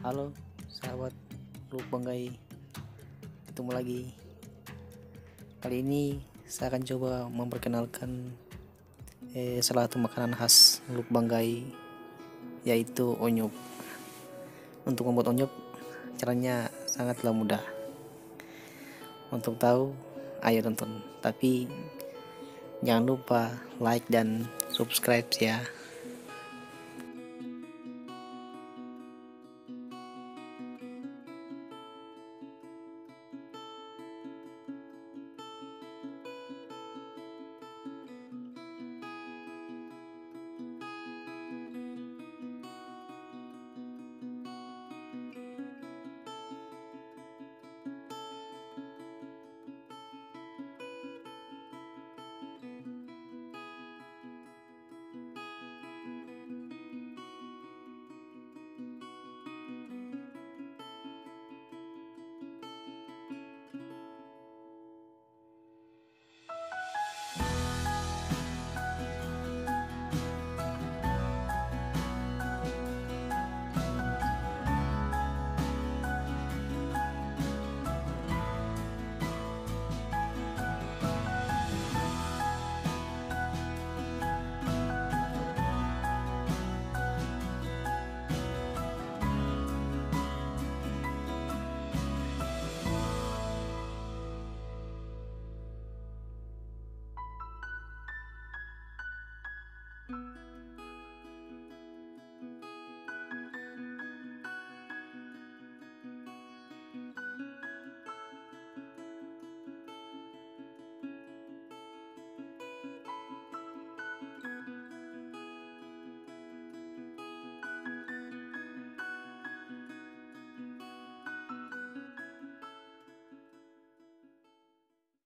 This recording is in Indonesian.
Halo sahabat Luk Banggai, ketemu lagi. Kali ini saya akan coba memperkenalkan salah satu makanan khas Luk Banggai, yaitu onyok. Untuk membuat onyok, caranya sangatlah mudah. Untuk tahu, ayo tonton. Tapi jangan lupa like dan subscribe ya.